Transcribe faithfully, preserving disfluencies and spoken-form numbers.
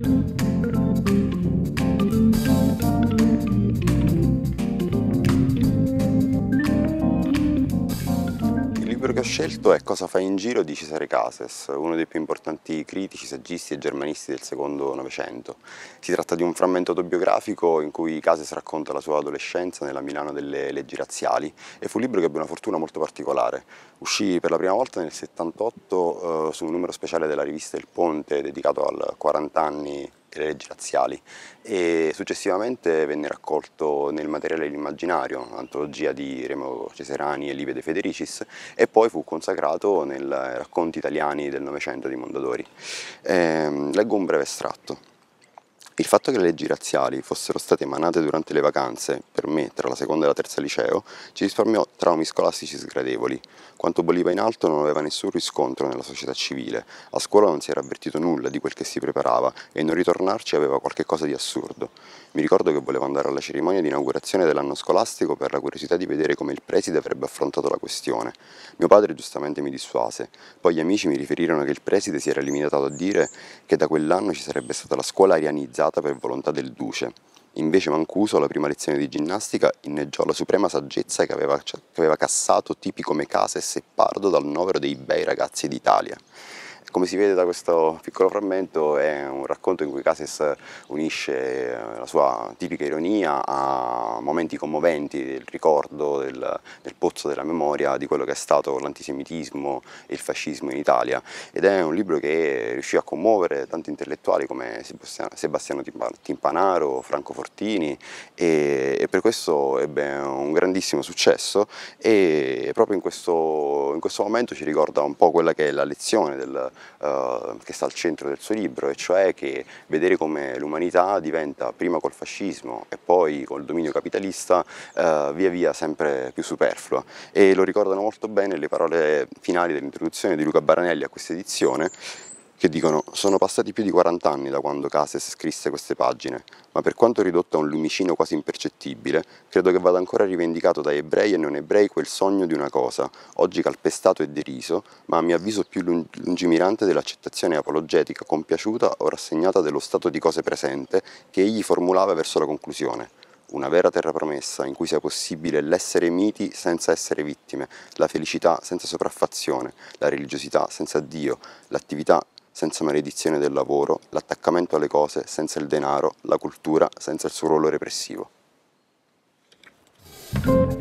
Il libro che ho scelto è Cosa fai in giro di Cesare Cases, uno dei più importanti critici, saggisti e germanisti del secondo Novecento. Si tratta di un frammento autobiografico in cui Cases racconta la sua adolescenza nella Milano delle leggi razziali e fu un libro che ebbe una fortuna molto particolare. Uscì per la prima volta nel settantotto eh, su un numero speciale della rivista Il Ponte dedicato al quaranta anni delle leggi razziali e successivamente venne raccolto nel Materiale dell'immaginario, antologia di Remo Ceserani e Livia De Federicis, e poi fu consacrato nei racconti italiani del Novecento di Mondadori. Ehm, leggo un breve estratto. Il fatto che le leggi razziali fossero state emanate durante le vacanze, per me, tra la seconda e la terza liceo, ci risparmiò traumi scolastici sgradevoli. Quanto bolliva in alto non aveva nessun riscontro nella società civile, a scuola non si era avvertito nulla di quel che si preparava e non ritornarci aveva qualche cosa di assurdo. Mi ricordo che volevo andare alla cerimonia di inaugurazione dell'anno scolastico per la curiosità di vedere come il preside avrebbe affrontato la questione. Mio padre giustamente mi dissuase, poi gli amici mi riferirono che il preside si era limitato a dire che da quell'anno ci sarebbe stata la scuola arianizzata per volontà del duce. Invece Mancuso, alla prima lezione di ginnastica, inneggiò la suprema saggezza che aveva, che aveva cassato tipi come Cases e Pardo dal novero dei bei ragazzi d'Italia. Come si vede da questo piccolo frammento, è un racconto in cui Cases unisce la sua tipica ironia a momenti commoventi del ricordo, del, del pozzo della memoria di quello che è stato l'antisemitismo e il fascismo in Italia, ed è un libro che riuscì a commuovere tanti intellettuali come Sebastiano Timpanaro, Franco Fortini, e, e per questo ebbe un grandissimo successo, e proprio in questo, in questo momento ci ricorda un po' quella che è la lezione del Uh, che sta al centro del suo libro, e cioè che vedere come l'umanità diventa prima col fascismo e poi col dominio capitalista uh, via via sempre più superflua, e lo ricordano molto bene le parole finali dell'introduzione di Luca Baranelli a questa edizione, che dicono: sono passati più di quaranta anni da quando Cases scrisse queste pagine, ma per quanto ridotto a un lumicino quasi impercettibile, credo che vada ancora rivendicato da ebrei e non ebrei quel sogno di una cosa, oggi calpestato e deriso, ma a mio avviso più lungimirante dell'accettazione apologetica compiaciuta o rassegnata dello stato di cose presente che egli formulava verso la conclusione. Una vera terra promessa in cui sia possibile l'essere miti senza essere vittime, la felicità senza sopraffazione, la religiosità senza Dio, l'attività senza maledizione del lavoro, l'attaccamento alle cose senza il denaro, la cultura senza il suo ruolo repressivo.